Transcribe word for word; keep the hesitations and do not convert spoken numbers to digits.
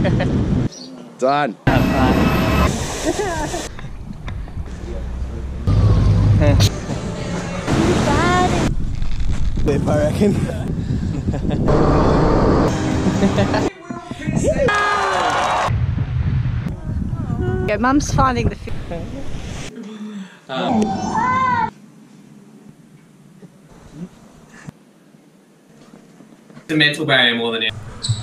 Done. Lip, I reckon. Yeah, Mum's finding the food. Um. The mental barrier more than it.